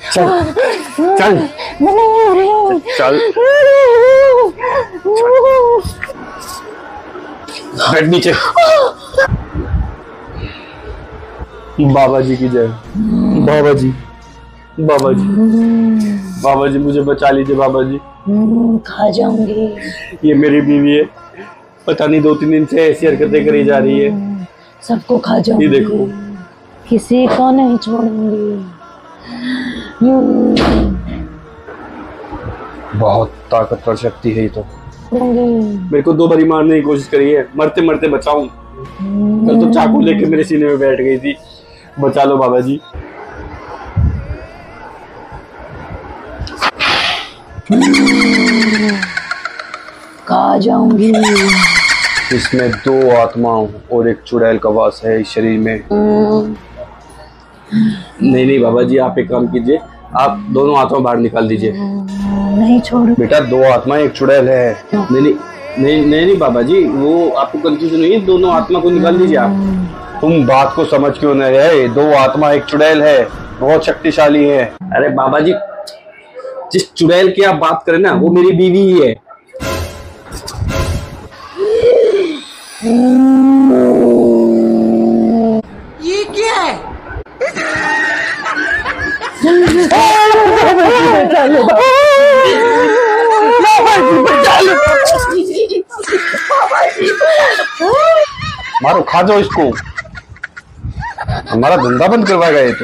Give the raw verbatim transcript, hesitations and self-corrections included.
चल चल चल बैठ नीचे। बाबा जी की जय। बाबा जी, बाबा जी, बाबा जी मुझे बचा लीजिए बाबा जी। खा जाऊंगी। ये मेरी बीवी है, पता नहीं दो तीन दिन से ऐसी हरकतें करी जा रही है। सबको खा जाऊंगी। ये देखो, किसी को नहीं छोड़ूंगी। बहुत ताकतवर शक्ति है ये तो। छोड़ूंगी। मेरे को दो बारी मारने की कोशिश करी है, मरते मरते बचाऊं। कल तो चाकू लेके मेरे सीने में बैठ गई थी। बचा लो बाबा जी। खा जाऊंगी। इसमें दो आत्माओं और एक चुड़ैल का वास है इस शरीर में। नहीं नहीं बाबा जी, आप एक काम कीजिए, आप दोनों आत्मा बाहर निकाल दीजिए। नहीं छोड़ बेटा, दो आत्मा एक चुड़ैल है। नहीं नहीं नहीं नहीं नहीं बाबा जी, वो आपको कंफ्यूजन नहीं है, दोनों आत्मा को निकाल दीजिए आप। तुम बात को समझ क्यों नहीं रहे? दो आत्मा एक चुड़ैल है, बहुत शक्तिशाली है। अरे बाबा जी, जिस चुड़ैल की आप बात करें ना, वो मेरी बीवी ही है। ये क्या है? मारो, खा जाओ इसको। हमारा धंधा बंद करवा गए।